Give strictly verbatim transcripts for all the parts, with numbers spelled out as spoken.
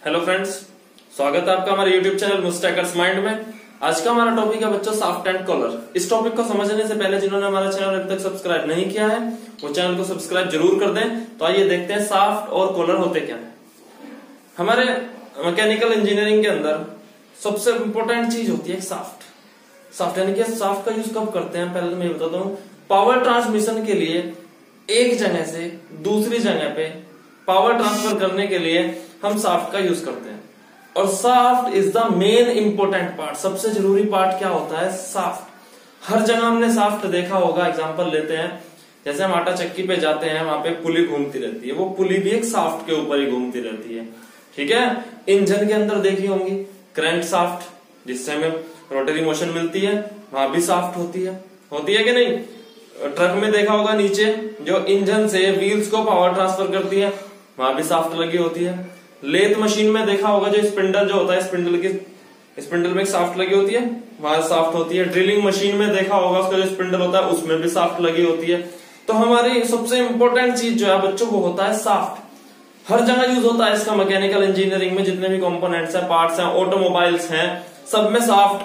Hello friends, स्वागत है आपका हमारे यूट्यूब चैनल मुस्टैकर्स माइंड में। आज का हमारा टॉपिक है बच्चों शाफ्ट एंड कॉलर। इस टॉपिक को समझने से पहले जिन्होंने हमारा चैनल अभी तक सब्सक्राइब नहीं किया है वो चैनल को सब्सक्राइब जरूर कर दें। तो आइए देखते हैं शाफ्ट और कॉलर होते क्या है। हमारे मैकेनिकल इंजीनियरिंग के अंदर सबसे इंपॉर्टेंट चीज होती है शाफ्ट। शाफ्ट यानी कि शाफ्ट का यूज कब करते हैं, पहले मैं बताता हूँ। पावर ट्रांसमिशन के लिए एक जगह से दूसरी जगह पे पावर ट्रांसफर करने के लिए हम शाफ्ट का यूज करते हैं। और shaft is the main important part. सबसे जरूरी पार्ट क्या होता है? शाफ्ट। हर जगह हमने शाफ्ट देखा होगा। एग्जांपल लेते हैं, जैसे हम आटा चक्की पे जाते हैं, वहां पे पुली घूमती रहती है, वो पुली भी एक शाफ्ट के ऊपर ही घूमती रहती है। ठीक है। इंजन के अंदर देखी होंगी क्रैंक शाफ्ट, जिससे हमें रोटरी मोशन मिलती है, वहां भी शाफ्ट होती है होती है कि नहीं? ट्रक में देखा होगा नीचे जो इंजन से व्हील्स को पावर ट्रांसफर करती है, वहां भी शाफ्ट लगी होती है। लेथ मशीन में देखा होगा जो स्पिंडल जो होता है, स्पिंडल की स्पिंडल में एक शाफ्ट लगी होती है, वहां शाफ्ट होती है। ड्रिलिंग मशीन में देखा होगा उसका जो स्पिंडल होता है उसमें भी शाफ्ट लगी होती है। तो हमारी सबसे इंपॉर्टेंट चीज जो है बच्चों वो होता है शाफ्ट। हर जगह यूज होता है इसका। मैकेनिकल इंजीनियरिंग में जितने भी कंपोनेंट्स हैं, पार्ट्स हैं, ऑटोमोबाइल्स हैं, सब में शाफ्ट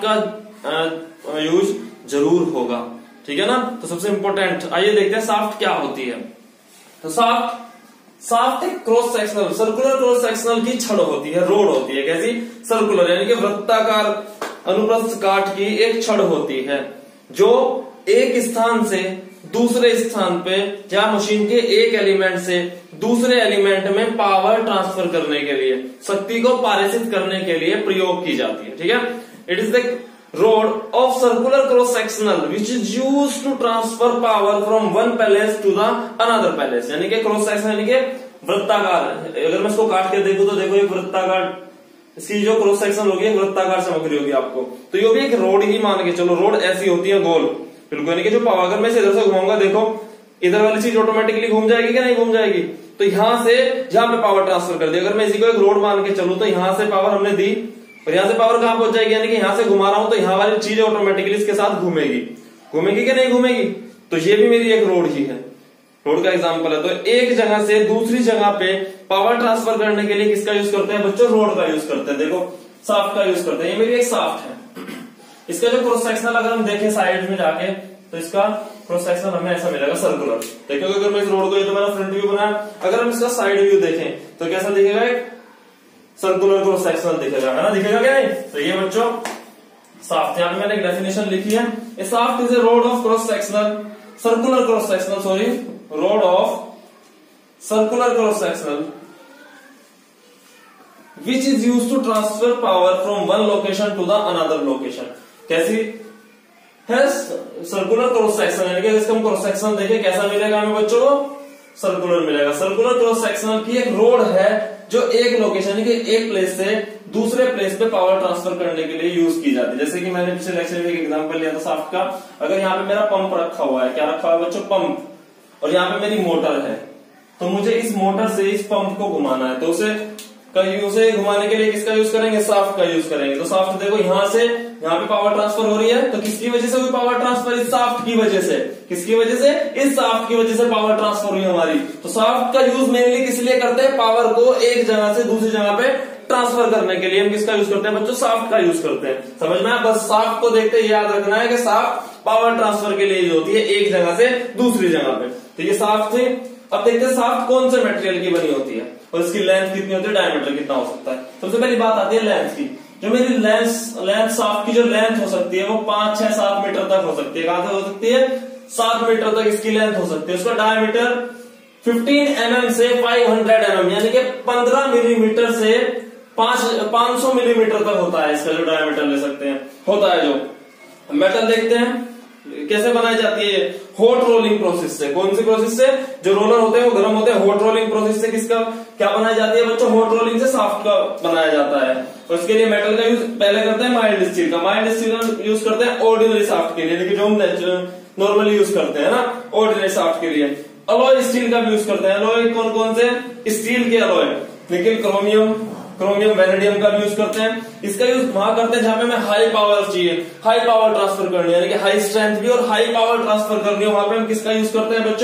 का यूज जरूर होगा। ठीक है ना। तो सबसे इंपॉर्टेंट आइए देखते हैं शाफ्ट क्या होती है। तो शाफ्ट शाफ्ट एक cross sectional circular cross sectional की छड़ होती है, रोड होती है। कैसी? सर्कुलर यानी कि वृत्ताकार अनुप्रस्थ काट की एक छड़ होती है जो एक स्थान से दूसरे स्थान पे या मशीन के एक एलिमेंट से दूसरे एलिमेंट में पावर ट्रांसफर करने के लिए, शक्ति को पारित करने के लिए प्रयोग की जाती है। ठीक है। It is the rod of circular cross sectional which is used to transfer power from one place to the another place. यानी कि क्रॉस सेक्शन यानी कि वृत्ताकार। अगर मैं इसको काट के देखूं तो देखो एक वृत्ताकार, इसकी जो क्रॉस सेक्शन होगी वृत्ताकार चमक रही होगी आपको। तो ये भी एक रोड ही मान के चलो, रोड ऐसी होती है गोल बिल्कुल। यानी कि जो पावर, अगर मैं इसे इधर से घुमाऊंगा, देखो इधर वाली चीज ऑटोमेटिकली घूम जाएगी कि नहीं घूम जाएगी? तो यहां से यहां पे पावर ट्रांसफर कर दी। अगर मैं इसी को एक रोड मान के चलूं तो यहां से पावर हमने दी और यहां से पावर कहां पहुंच जाएगी? यानी कि यहां से घुमा रहा हूं तो यहां वाली चीज ऑटोमेटिकली इसके साथ घूमेगी घूमेगी कि नहीं घूमेगी? तो ये भी मेरी एक रोड ही है, रोड का एग्जांपल है। तो एक जगह से दूसरी जगह पे पावर ट्रांसफर करने के लिए किसका यूज करते हैं बच्चों? रोड का यूज करते हैं। देखो शाफ्ट का यूज करते हैं। ये मेरी एक शाफ्ट है। इसका जो क्रॉस सेक्शनल अगर हम देखें साइड में जाके तो इसका क्रॉस सेक्शन हमें ऐसा मिलेगा सर्कुलर। देखो अगर मैं इस रोड को, ये तो मेरा फ्रंट व्यू बनाया, अगर हम इसका साइड व्यू देखें तो कैसा दिखेगा? एक सर्कुलर क्रॉस सेक्शनल दिखेगा, है ना? दिखेगा क्या नहीं? तो ये बच्चों शाफ्ट, यहां पे मैंने एक डेफिनेशन लिखी है। A shaft is a rod of cross sectional circular cross sectional sorry rod of circular cross sectional which is used to transfer power from one location to the another location. कैसी है? Circular cross section. यानी कि इसका हम cross section देखें कैसा मिलेगा हमें बच्चों को? सर्कुलर मिलेगा। सर्कुलर क्रॉस सेक्शनल की एक रोड है जो एक लोकेशन के एक प्लेस से दूसरे प्लेस पे पावर ट्रांसफर करने के लिए यूज की जाती है। जैसे कि मैंने पिछले लेक्चर में एक एग्जांपल लिया था शाफ्ट का। अगर यहाँ पे मेरा पंप रखा हुआ है, क्या रखा हुआ है बच्चों? पंप। और यहाँ पे मेरी मोटर है, तो मुझे इस मोटर से इस पंप को घुमाना है, तो उसे उसे घुमाने के लिए किसका यूज करेंगे? शाफ्ट का यूज करेंगे। तो शाफ्ट देखो यहां से यहाँ पे पावर ट्रांसफर हो रही है, तो किसकी वजह से हुई पावर ट्रांसफर? इस शाफ्ट की वजह से। किसकी वजह से? इस शाफ्ट की वजह से पावर ट्रांसफर हुई हमारी। तो शाफ्ट का यूज मेनली किस लिए करते हैं? पावर को एक जगह से दूसरी जगह पे ट्रांसफर करने के लिए हम किसका यूज करते हैं बच्चों? शाफ्ट का यूज करते हैं। समझ में? बस शाफ्ट को देखते ही याद रखना है कि शाफ्ट पावर ट्रांसफर के लिए यूज होती है एक जगह से दूसरी जगह पे। तो ये शाफ्ट थे। अब देखते हैं शाफ्ट कौन से मटेरियल की बनी होती है और इसकी लेंथ कितनी होती है, डायमीटर कितना हो सकता है। सबसे पहली बात आती है लेंथ की। जो मेरी लेंथ लेंथ शाफ्ट की जो लेंथ हो सकती है वो पांच छह सात मीटर तक हो सकती है। कहां तक हो सकती है? सात मीटर तक इसकी लेंथ हो सकती है। उसका डायमीटर पंद्रह एम एम से पांच सौ एम एम यानी कि पंद्रह मिलीमीटर से पांच सौ मिलीमीटर तक होता है। इसका जो डायमीटर ले सकते हैं होता है। जो मेटल देखते हैं कैसे बनाई जाती है? हॉट रोलिंग प्रोसेस से। कौन सी प्रोसेस से? जो रोलर होते हैं वो गर्म होते हैं। हॉट रोलिंग प्रोसेस से किसका क्या बनाई जाती है बच्चों? हॉट रोलिंग से शाफ्ट का बनाया जाता है। और इसके लिए मेटल का यूज पहले करते हैं माइल्ड स्टील का। माइल्ड स्टील का यूज करते हैं ऑर्डिनरी शाफ्ट के लिए, लेकिन जो हम नॉर्मली यूज करते हैं ना ऑर्डिनरी शाफ्ट के लिए। अलॉय स्टील का भी यूज करते हैं। अलॉय कौन कौन से? स्टील के अलॉय, निकल, क्रोमियम, क्रोमियम वैनेडियम का भी यूज करते हैं। इसका यूज वहां करते हैं जहां पे हमें हाई पावर चाहिए, हाई पावर ट्रांसफर करनी है, यानी कि हाई स्ट्रेंथ भी और हाई पावर ट्रांसफर करनी है। वहां पे हम किसका यूज करते हैं बच्चों?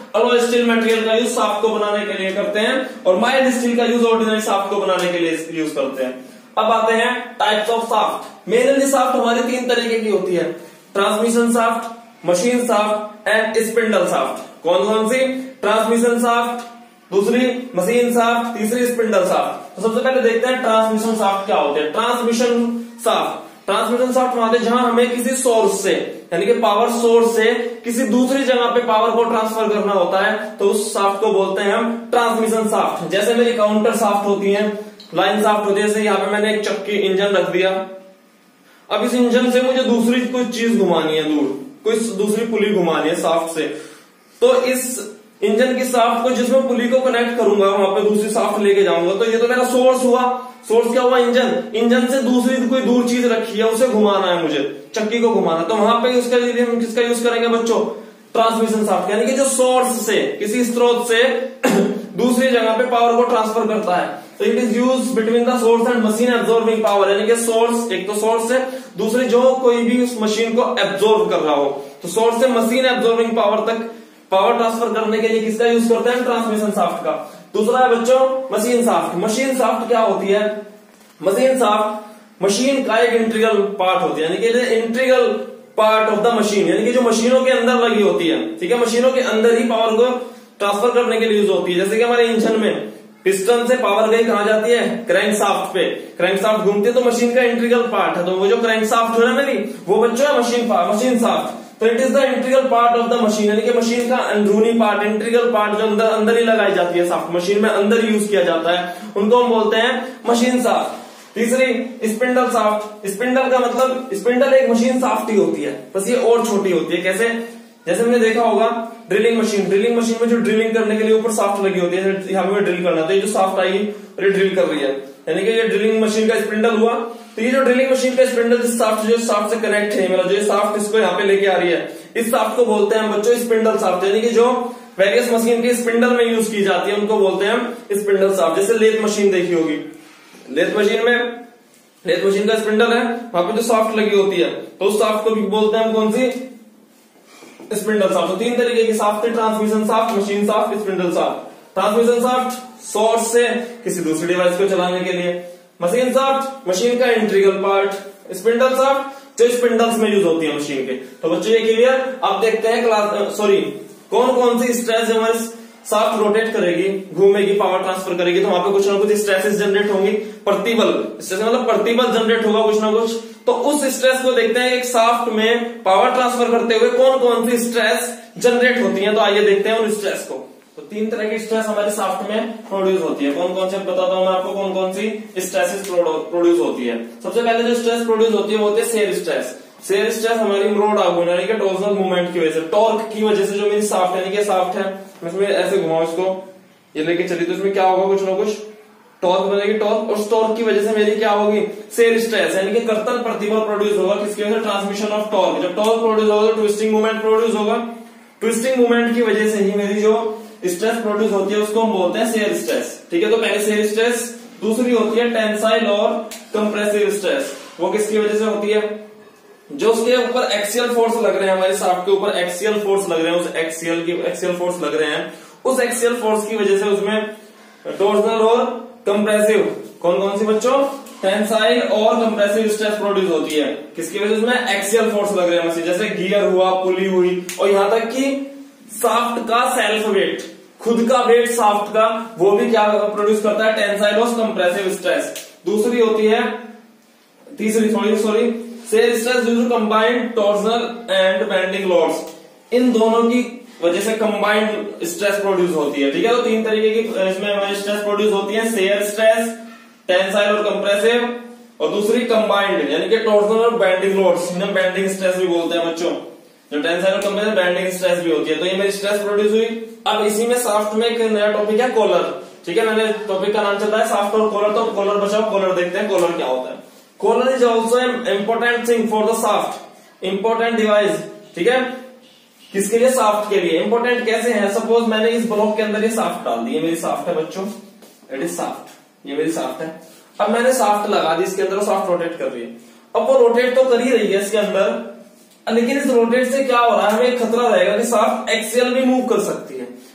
अलॉय स्टील मटेरियल का यूज शाफ्ट को बनाने के लिए करते हैं और माइल्ड स्टील का यूज ऑर्डिनरी शाफ्ट को बनाने के लिए यूज करते हैं। अब आते हैं types of shaft. Mainly shaft हमारी तीन तरीके की होती है, transmission shaft, machine shaft and spindle shaft. कौन कौन सी? ट्रांसमिशन शाफ्ट, दूसरी मशीन शाफ्ट, तीसरी स्पिंडल शाफ्ट। तो सबसे पहले देखते हैं ट्रांसमिशन शाफ्ट क्या होते हैं। ट्रांसमिशन शाफ्ट ट्रांसमिशन शाफ्ट होते हैं जहां हमें किसी सोर्स से यानी कि पावर सोर्स से किसी दूसरी जगह पे पावर को ट्रांसफर करना होता है तो उस शाफ्ट को बोलते हैं हम ट्रांसमिशन शाफ्ट। जैसे मेरी काउंटर शाफ्ट होती है, लाइन शाफ्ट होती है। जैसे यहाँ पे मैंने एक चक्की इंजन रख दिया, अब इस इंजन से मुझे दूसरी कोई चीज घुमानी है, दूर कोई दूसरी पुली घुमानी है शाफ्ट से, तो इस इंजन की शाफ्ट को जिसमें पुली को कनेक्ट करूंगा वहां पे दूसरी शाफ्ट लेके जाऊंगा, तो ये तो मेरा सोर्स हुआ। सोर्स क्या हुआ? इंजन। इंजन से दूसरी कोई दूर चीज रखी है, उसे घुमाना है मुझे, चक्की को घुमाना, तो वहां पे उसके लिए हम किसका यूज करेंगे बच्चों? Transmission shaft. यानी कि जो सोर्स से किसी स्रोत से दूसरी जगह पे पावर को ट्रांसफर करता है। तो it is use between the source and machine absorbing power. यानी कि सोर्स, एक तो सोर्स है, दूसरी जो कोई भी उस मशीन को एब्जॉर्ब कर रहा हो, तो सोर्स से मशीन एब्जॉर्बिंग पावर तक पावर ट्रांसफर करने के लिए किसका यूज करते हैं? ट्रांसमिशन शाफ्ट का। दूसरा है बच्चों मशीन शाफ्ट। मशीन शाफ्ट क्या होती है? मशीन शाफ्ट मशीन का एक इंटीग्रल पार्ट होती है, यानी कि integral part of the machine, यानी कि जो मशीनों के अंदर लगी होती है, ठीक है, मशीनों के अंदर ही पावर को ट्रांसफर करने के लिए यूज होती है। जैसे कि हमारे इंजन में पिस्टन से पावर गई कहां जाती है? क्रैंक शाफ्ट पे। क्रैंक शाफ्ट घूमती है तो मशीन का इंटीग्रल पार्ट है, तो वो जो क्रैंक शाफ्ट है ना मेरी, वो बच्चों है मशीन मशीन शाफ्ट। तो it is the integral part of the machine, यानी कि मशीन का अंदरूनी पार्ट, इंटीग्रल पार्ट जो अंदर अंदर ही लगाई जाती है शाफ्ट, मशीन में अंदर ही यूज किया जाता है, उनको हम बोलते हैं मशीन शाफ्ट। तीसरी स्पिंडल शाफ्ट। स्पिंडल का मतलब, स्पिंडल एक मशीन शाफ्ट ही होती है, बस ये और छोटी होती है। कैसे? जैसे हमने देखा होगा ड्रिलिंग मशीन, ड्रिलिंग मशीन में जो ड्रिलिंग करने के लिए ऊपर शाफ्ट लगी होती है, यहाँ पे ड्रिल करना, तो ये जो शाफ्ट आएगी ये ड्रिल कर रही है, यानी कि ये ड्रिलिंग मशीन का स्पिंडल हुआ। तो ये जो ड्रिलिंग मशीन का स्पिंडल जिस शाफ्ट जो शाफ्ट से कनेक्ट है, मतलब जो शाफ्ट इसको यहाँ पे लेके आ रही है, इस शाफ्ट को बोलते हैं बच्चों स्पिंडल शाफ्ट। यानी कि जो वेरियस मशीन के स्पिंडल में यूज की जाती है उनको बोलते हैं हम स्पिंडल शाफ्ट। जैसे लेथ मशीन देखी होगी, लेथ मशीन में लेथ मशीन का स्पिंडल है, वहां पे जो शाफ्ट लगी होती है, तो उस शाफ्ट को भी बोलते हैं हम कौन सी? Spindle shaft. तो तीन तरीके की शाफ्ट है, transmission shaft, machine shaft, spindle shaft. Transmission shaft source से किसी दूसरे डिवाइस को चलाने के लिए, मशीन शाफ्ट मशीन का इंटीग्रल पार्ट, स्पिंडल शाफ्ट जो स्पिंडल्स में यूज होती है मशीन के। तो बच्चों ये क्लियर? आप देखते हैं क्लास सॉरी कौन कौन सी स्ट्रेस हमारे शाफ्ट रोटेट करेगी, घूमेगी, पावर ट्रांसफर करेगी, तो वहां पे कुछ ना कुछ स्ट्रेसेस जनरेट होंगी। प्रतिबल, स्ट्रेस मतलब प्रतिबल जनरेट होगा कुछ ना कुछ। तो उस स्ट्रेस को देखते हैं एक शाफ्ट में पावर ट्रांसफर करते हुए कौन कौन सी स्ट्रेस जनरेट होती है। तो आइए देखते हैं उन स्ट्रेस को। तो तीन तरह की स्ट्रेस हमारे शाफ्ट में प्रोड्यूस होती है। कौन कौन से बताता हूं मैं आपको, कौन कौन सी स्ट्रेसेस प्रोड्यूस होती है। सबसे पहले जो स्ट्रेस प्रोड्यूस होती है वो होती है शेयर स्ट्रेस। शेयर स्ट्रेस हमारी रोड आगुन यानी कि टॉर्सनल मूवमेंट की वजह से, टॉर्क की वजह से, जो मेरी शाफ्ट यानी कि शाफ्ट है, मैं इसमें ऐसे घुमाऊं इसको, ये लेके चली, तो इसमें क्या होगा? कुछ ना कुछ टॉर्क बनेगी, टॉर्क, और उस टॉर्क की वजह से मेरी क्या होगी? शेयर स्ट्रेस, यानी कि कर्तन प्रतिबल प्रोड्यूस होगा। किसकी वजह से? Transmission of torque. जब टॉर्क प्रोड्यूस होगा तो ट्विस्टिंग मूवमेंट प्रोड्यूस होगा। ट्विस्टिंग मूवमेंट की वजह से ही मेरी जो स्ट्रेस प्रोड्यूस होती है उसको हम बोलते हैं शेयर स्ट्रेस। ठीक है, तो पहले शेयर स्ट्रेस। दूसरी होती है टेंसाइल और कंप्रेसिव स्ट्रेस। वो किसकी वजह से होती है? जो उसके ऊपर एक्सियल फोर्स लग रहे हैं, हमारे शाफ्ट के ऊपर एक्सियल फोर्स लग रहे हैं, उस एक्सियल की एक्सियल फोर्स लग रहे हैं, उस एक्सियल फोर्स की वजह से उसमें टॉर्सनल और कंप्रेसिव, कौन कौन सी बच्चों? टेंसाइल और कंप्रेसिव स्ट्रेस प्रोड्यूस होती है। किसकी वजह से? उसमें एक्सियल फोर्स लग रहे हैं मशीन, जैसे गियर हुआ, पुली हुई, और यहां तक कि शाफ्ट का सेल्फ वेट, खुद का वेट शाफ्ट का, वो भी क्या प्रोड्यूस करता है? टेंसाइल और कंप्रेसिव स्ट्रेस। दूसरी होती है, तीसरी sorry sorry shear stress due to combined torsional and bending loads. इन दोनों की वजह से कंबाइंड स्ट्रेस प्रोड्यूस होती है। ठीक है, तो तीन तरीके की इसमें हमारी स्ट्रेस प्रोड्यूस होती है, शेयर स्ट्रेस, टेंसाइल और कंप्रेसिव, और दूसरी कंबाइंड यानी कि टॉर्सनल और बेंडिंग लोड्स, इन्हें बेंडिंग स्ट्रेस भी बोलते हैं बच्चों। जो टेंसाइल और कंप्रेसिव बेंडिंग स्ट्रेस भी होती है। तो ये मेरी स्ट्रेस प्रोड्यूस हुई। अब इसी में शाफ्ट में एक नया टॉपिक है कॉलर। ठीक है, मैंने टॉपिक का नाम चल रहा है शाफ्ट और कॉलर, तो कॉलर बचाओ, कॉलर देखते हैं कॉलर क्या होता है। Collar is also important thing for the shaft, important device. ठीक है, किसके लिए? शाफ्ट के लिए। इंपोर्टेंट कैसे है? सपोज मैंने इस ब्लॉक के अंदर ये शाफ्ट डाल दी, ये मेरी शाफ्ट है बच्चों, इट इज शाफ्ट, ये मेरी शाफ्ट है। अब मैंने शाफ्ट लगा दी इसके अंदर, शाफ्ट रोटेट कर रही है। अब वो रोटेट तो कर ही रही है इसके अंदर, लेकिन इस रोटेट से क्या हो रहा है? हमें एक खतरा रहेगा कि शाफ्ट एक्सियल भी मूव कर सकती है।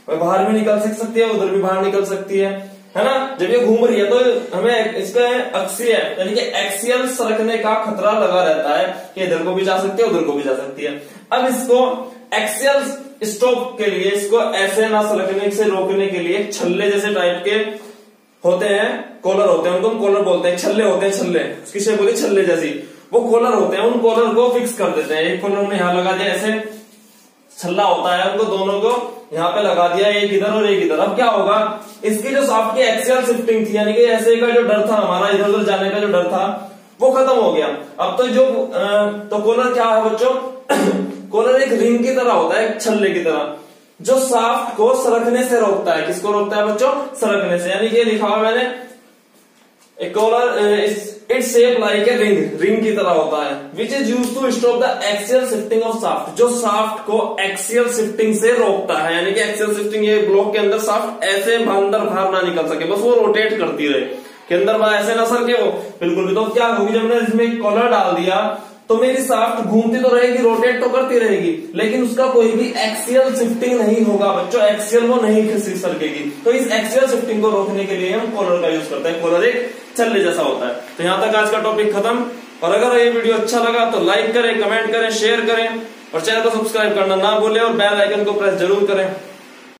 बाहर भी निकल सकती है, उधर भी बाहर निकल सकती है, है ना। जब ये घूम रही है तो हमें इसका अक्षीय यानी कि एक्सियल सरकने का खतरा लगा रहता है कि इधर को भी जा सकती है, उधर को भी जा सकती है। अब इसको एक्सियल स्टॉप के लिए, इसको ऐसे ना सरकने से रोकने के लिए छल्ले जैसे टाइप के होते हैं, कॉलर होते हैं, उनको हम कॉलर बोलते हैं, छल्ले होते हैं, छल्ले, उसकी शेप होती है छल्ले जैसी, वो कॉलर होते हैं। उन कॉलर को फिक्स कर देते हैं, एक कॉलर में यहाँ लगा दिया, ऐसे छल्ला होता है, उनको दोनों को यहाँ पे लगा दिया, एक इधर और एक इधर। अब क्या होगा, इसकी जो शाफ्ट की एक्सियल शिफ्टिंग थी, यानी कि ऐसे का जो डर था हमारा, इधर उधर जाने का जो डर था, वो खत्म हो गया। अब तो जो तो कॉलर क्या है बच्चों, कॉलर एक रिंग की तरह होता है, एक छल्ले की तरह, जो शाफ्ट को सरकने से रोकता है। किसको रोकता है बच्चों, सरकने से। यानी कि लिखा हुआ मैंने, a collar it's shape like a ring, ring की तरह होता है, which is use to stop the axial shifting of shaft, जो शाफ्ट को एक्सियल शिफ्टिंग से रोकता है। यानी कि एक्सियल शिफ्टिंग, ये ब्लॉक के अंदर शाफ्ट ऐसे अंदर बाहर ना निकल सके, बस वो रोटेट करती रहे, के अंदर बाहर ऐसे ना सरके वो बिल्कुल भी। तो क्या होगी, जब मैंने इसमें कॉलर डाल दिया तो मेरी शाफ्ट घूमती तो रहेगी, रोटेट तो करती रहेगी, लेकिन उसका कोई भी एक्सियल शिफ्टिंग नहीं होगा बच्चों, एक्सियल वो नहीं खिसक सकेगी। तो इस एक्सियल शिफ्टिंग को रोकने के लिए हम कॉलर का यूज करते हैं। कॉलर एक छल्ले जैसा होता है। तो यहां तक आज का टॉपिक खत्म। और अगर ये वीडियो अच्छा लगा तो लाइक करें, कमेंट करें, शेयर करें और चैनल को सब्सक्राइब करना ना भूलें और बेल आइकन को प्रेस जरूर करें।